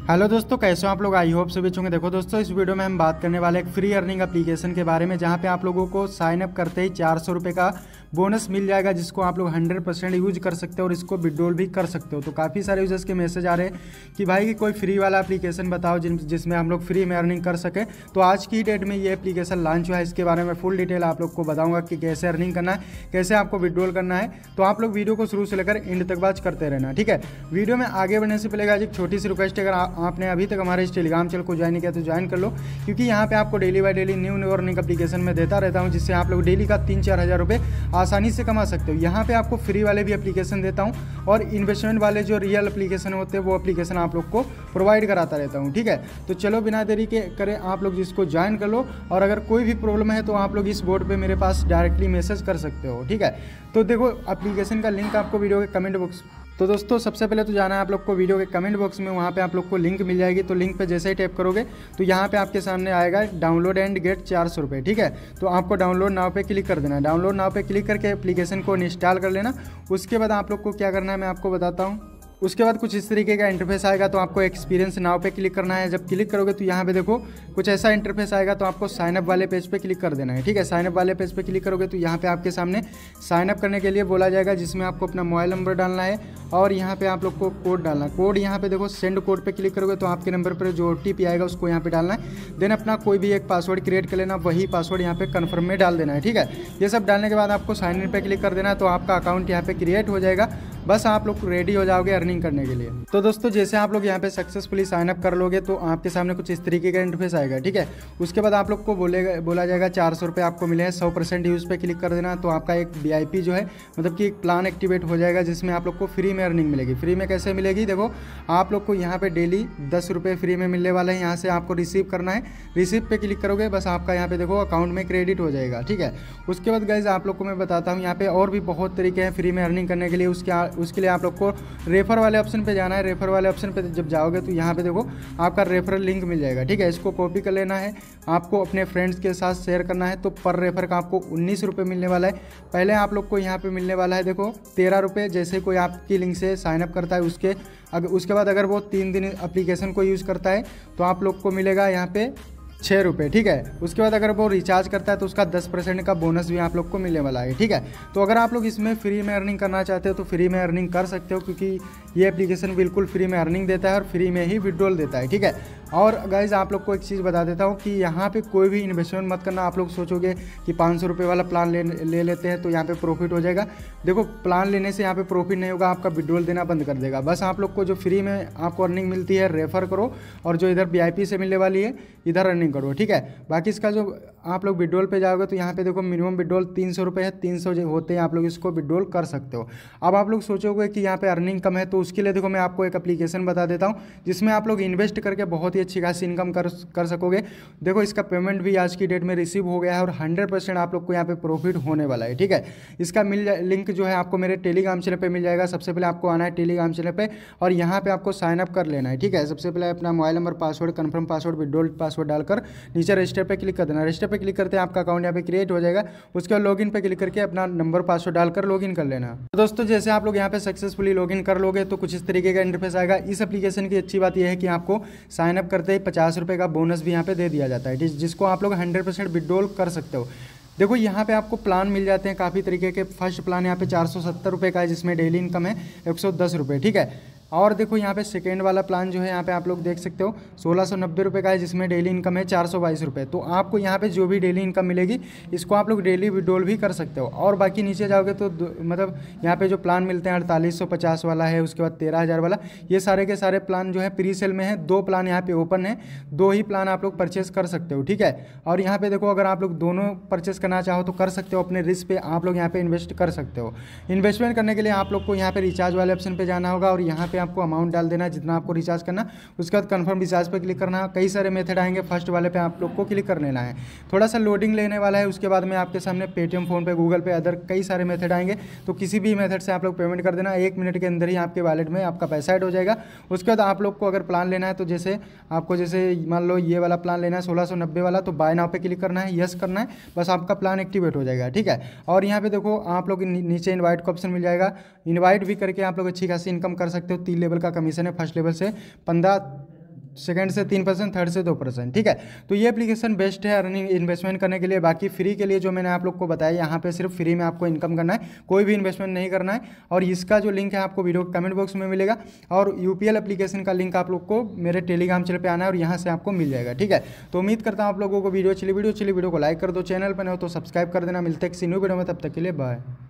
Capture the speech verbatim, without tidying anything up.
Hello दोस्तों, कैसे हो आप लोग। आई होप सभी अच्छे होंगे। देखो दोस्तों, इस वीडियो में हम बात करने वाले एक फ्री अर्निंग एप्लीकेशन के बारे में, जहां पे आप लोगों को साइन अप करते ही चार सौ रुपये का बोनस मिल जाएगा, जिसको आप लोग हंड्रेड परसेंट यूज कर सकते हो और इसको विड्रॉल भी कर सकते हो। तो काफ़ी सारे यूजर्स के मैसेज आ रहे हैं कि भाई कि कोई फ्री वाला एप्लीकेशन बताओ जिन जिसमें हम लोग फ्री में अर्निंग कर सके। तो आज की डेट में ये एप्लीकेशन लॉन्च हुआ है, इसके बारे में फुल डिटेल आप लोग को बताऊंगा कि कैसे अर्निंग करना है, कैसे आपको विड्रॉल करना है। तो आप लोग वीडियो को शुरू से लेकर एंड तक वॉच करते रहना, ठीक है। वीडियो में आगे बढ़ने से पहले गाइस एक छोटी सी रिक्वेस्ट है, अगर आपने अभी तक हमारे इस टेलीग्राम चैनल को ज्वाइन नहीं किया तो ज्वाइन कर लो, क्योंकि यहाँ पे आपको daily by daily new new earning application में देता रहता हूँ, जिससे आप लोग डेली का तीन चार हज़ार रुपये आसानी से कमा सकते हो। यहाँ पे आपको फ्री वाले भी एप्लीकेशन देता हूँ और इन्वेस्टमेंट वाले जो रियल एप्लीकेशन होते हैं वो एप्लीकेशन आप लोग को प्रोवाइड कराता रहता हूँ, ठीक है। तो चलो बिना देरी के करें आप लोग जिसको ज्वाइन कर लो, और अगर कोई भी प्रॉब्लम है तो आप लोग इस बोर्ड पे मेरे पास डायरेक्टली मैसेज कर सकते हो, ठीक है। तो देखो, एप्लीकेशन का लिंक आपको वीडियो के कमेंट बॉक्स तो दोस्तों सबसे पहले तो जाना है आप लोग को वीडियो के कमेंट बॉक्स में, वहाँ पे आप लोग को लिंक मिल जाएगी। तो लिंक पे जैसे ही टैप करोगे तो यहाँ पे आपके सामने आएगा डाउनलोड एंड गेट चार सौ रुपये, ठीक है। तो आपको डाउनलोड नाउ पे क्लिक कर देना है। डाउनलोड नाउ पे क्लिक करके एप्लीकेशन को इंस्टॉल कर लेना। उसके बाद आप लोग को क्या करना है मैं आपको बताता हूँ। उसके बाद कुछ इस तरीके का इंटरफेस आएगा, तो आपको एक्सपीरियंस नाउ पे क्लिक करना है। जब क्लिक करोगे तो यहाँ पे देखो कुछ ऐसा इंटरफेस आएगा, तो आपको साइन अप वाले पेज पे क्लिक कर देना है, ठीक है। साइन अप वाले पेज पे क्लिक करोगे तो यहाँ पे आपके सामने साइन अप करने के लिए बोला जाएगा, जिसमें आपको अपना मोबाइल नंबर डालना है और यहाँ पे आप लोग को कोड डालना है। कोड यहाँ पे देखो सेंड कोड पे क्लिक करोगे तो आपके नंबर पर जो ओ टी पी आएगा उसको यहाँ पे डालना है। देन अपना कोई भी एक पासवर्ड क्रिएट कर लेना, वही पासवर्ड यहाँ पे कन्फर्म में डाल देना है, ठीक है। ये सब डालने के बाद आपको साइन इन पे क्लिक कर देना है, तो आपका अकाउंट यहाँ पे क्रिएट हो जाएगा। बस आप लोग रेडी हो जाओगे अर्निंग करने के लिए। तो दोस्तों जैसे आप लोग यहाँ पे सक्सेसफुली साइन अप कर लोगे तो आपके सामने कुछ इस तरीके का इंटरफेस आएगा, ठीक है। उसके बाद आप लोग को बोलेगा बोला जाएगा चार सौ रुपये आपको मिले हैं, सौ परसेंट यूज़ पे क्लिक कर देना। तो आपका एक वी आई पी जो है मतलब कि एक प्लान एक्टिवेट हो जाएगा, जिसमें आप लोग को फ्री में अर्निंग मिलेगी। फ्री में कैसे मिलेगी, देखो आप लोग को यहाँ पे डेली दस रुपये फ्री में मिलने वाले हैं। यहाँ से आपको रिसीव करना है, रिसीव पे क्लिक करोगे बस आपका यहाँ पे देखो अकाउंट में क्रेडिट हो जाएगा, ठीक है। उसके बाद गाइज आप लोग को मैं बताता हूँ, यहाँ पे और भी बहुत तरीके हैं फ्री में अर्निंग करने के लिए। उसके उसके लिए आप लोग को रेफर वाले ऑप्शन पे जाना है। रेफर वाले ऑप्शन पे जब जाओगे तो यहाँ पे देखो आपका रेफरल लिंक मिल जाएगा, ठीक है। इसको कॉपी कर लेना है, आपको अपने फ्रेंड्स के साथ शेयर करना है। तो पर रेफर का आपको उन्नीस रुपये मिलने वाला है। पहले आप लोग को यहाँ पे मिलने वाला है देखो तेरह रुपये, जैसे कोई आपकी लिंक से साइनअप करता है उसके अगर उसके बाद अगर वो तीन दिन एप्लीकेशन को यूज़ करता है तो आप लोग को मिलेगा यहाँ पे छः रुपये, ठीक है। उसके बाद अगर वो रिचार्ज करता है तो उसका दस परसेंट का बोनस भी आप लोग को मिलने वाला है, ठीक है। तो अगर आप लोग इसमें फ्री में अर्निंग करना चाहते हो तो फ्री में अर्निंग कर सकते हो, क्योंकि ये एप्लीकेशन बिल्कुल फ्री में अर्निंग देता है और फ्री में ही विड्रॉल देता है, ठीक है। और गाइज आप लोग को एक चीज़ बता देता हूँ कि यहाँ पे कोई भी इन्वेस्टमेंट मत करना। आप लोग सोचोगे कि पाँच सौ रुपये वाला प्लान ले ले लेते हैं तो यहाँ पे प्रॉफिट हो जाएगा। देखो प्लान लेने से यहाँ पे प्रॉफिट नहीं होगा, आपका विड्रॉल देना बंद कर देगा। बस आप लोग को जो फ्री में आपको अर्निंग मिलती है रेफर करो, और जो इधर वी आई पी से मिलने वाली है इधर अर्निंग करो, ठीक है। बाकी इसका जो आप लोग विड्रॉल पे जाओगे तो यहाँ पे देखो मिनिमम विड्रॉल तीन सौ रुपये है, तीन सौ होते हैं, आप लोग इसको विड्रॉल कर सकते हो। अब आप लोग सोचोगे कि यहाँ पे अर्निंग कम है, तो उसके लिए देखो मैं आपको एक एप्लीकेशन बता देता हूँ, जिसमें आप लोग इन्वेस्ट करके बहुत ही अच्छी खासी इनकम कर कर सकोगे। देखो इसका पेमेंट भी आज की डेट में रिसीव हो गया है और हंड्रेड परसेंट आप लोग को यहाँ पे प्रॉफिट होने वाला है, ठीक है। इसका मिल लिंक जो है आपको मेरे टेलीग्राम चैनल पे मिल जाएगा। सबसे पहले आपको आना है टेलीग्राम चैनल पे और यहाँ पे आपको साइन अप कर लेना है, ठीक है। सबसे पहले अपना mobile number, password, confirm password, withdrawal password डालकर नीचे रजिस्टर पे क्लिक कर देना। रजिस्टर पे क्लिक करते हैं आपका अकाउंट यहाँ पे क्रिएट हो जाएगा। उसके बाद लॉगिन पे क्लिक करके अपना नंबर पासवर्ड डालकर लॉगिन कर लेना। तो दोस्तों जैसे आप लोग यहाँ पे सक्सेसफुली लॉगिन कर लोगे तो कुछ इस तरीके का इंटरफेस आएगा। इस एप्लीकेशन की अच्छी बात यह है कि आपको साइन अप करते ही पचास रुपये का बोनस भी यहाँ पे दे दिया जाता है, जिसको आप लोग हंड्रेड परसेंट विड्रॉल कर सकते हो। देखो यहाँ पे आपको प्लान मिल जाते हैं काफ़ी तरीके के। फर्स्ट प्लान यहाँ पे चार सौ सत्तर रुपये का है, जिसमें डेली इनकम है एक सौ दस रुपये, ठीक है। और देखो यहाँ पे सेकेंड वाला प्लान जो है यहाँ पे आप लोग देख सकते हो सोलह सौ नब्बे रुपये का है, जिसमें डेली इनकम है चार सौ बाईस रुपये। तो आपको यहाँ पे जो भी डेली इनकम मिलेगी इसको आप लोग डेली विड्रॉल भी कर सकते हो। और बाकी नीचे जाओगे तो मतलब यहाँ पे जो प्लान मिलते हैं अड़तालीस सौ पचास वाला है, उसके बाद तेरह हज़ार वाला, ये सारे के सारे प्लान जो है प्री सेल में है। दो प्लान यहाँ पे ओपन है, दो ही प्लान आप लोग परचेस कर सकते हो, ठीक है। और यहाँ पे देखो अगर आप लोग दोनों परचेस करना चाहो तो कर सकते हो, अपने रिस्क पे आप लोग यहाँ पे इन्वेस्ट कर सकते हो। इन्वेस्टमेंट करने के लिए आप लोग को यहाँ पे रिचार्ज वाले ऑप्शन पे जाना होगा और यहाँ पे आपको अमाउंट डाल देना है जितना आपको रिचार्ज करना। उसके बाद कन्फर्म रिचार्ज पे क्लिक करना है। कई सारे मेथड आएंगे, फर्स्ट वाले पे आप लोग को क्लिक कर लेना है। थोड़ा सा लोडिंग लेने वाला है, उसके बाद में आपके सामने Paytm, PhonePe, Google Pay, other कई सारे मेथड आएंगे। तो किसी भी मेथड से आप लोग पेमेंट कर देना, एक मिनट के अंदर ही आपके वॉलेट में आपका पैसा ऐड हो जाएगा। उसके बाद आप लोग को अगर प्लान लेना है तो जैसे आपको जैसे मान लो ये वाला प्लान लेना है सोलह सौ नब्बे वाला, तो बाय नाउ पे क्लिक करना है, यस करना है, बस आपका प्लान एक्टिवेट हो जाएगा, ठीक है। और यहाँ पे देखो आप लोग नीचे इनवाइट का ऑप्शन मिल जाएगा। इनवाइट भी करके आप लोग अच्छी खासी इनकम कर सकते हो। तीन लेवल का कमीशन है, फर्स्ट लेवल से पंद्रह सेकंड से तीन परसेंट, थर्ड से दो परसेंट। ठीक है, तो ये एप्लीकेशन बेस्ट है अर्निंग इन्वेस्टमेंट करने के लिए। बाकी फ्री के लिए जो मैंने आप लोग को बताया, यहाँ पे सिर्फ फ्री में आपको इनकम करना है, कोई भी इन्वेस्टमेंट नहीं करना है। और इसका जो लिंक है आपको वीडियो कमेंट बॉक्स में मिलेगा, और यूपीएल एप्लीकेशन का लिंक आप लोग को मेरे टेलीग्राम चैनल पर आना है और यहाँ से आपको मिल जाएगा। ठीक है, तो उम्मीद करता हूँ आप लोगों को वीडियो चली वीडियो चली वीडियो को लाइक कर दो, चैनल पर नहीं हो तो सब्सक्राइब कर देना। मिलते हैं किसी न्यू वीडियो में, तब तक के लिए बाय।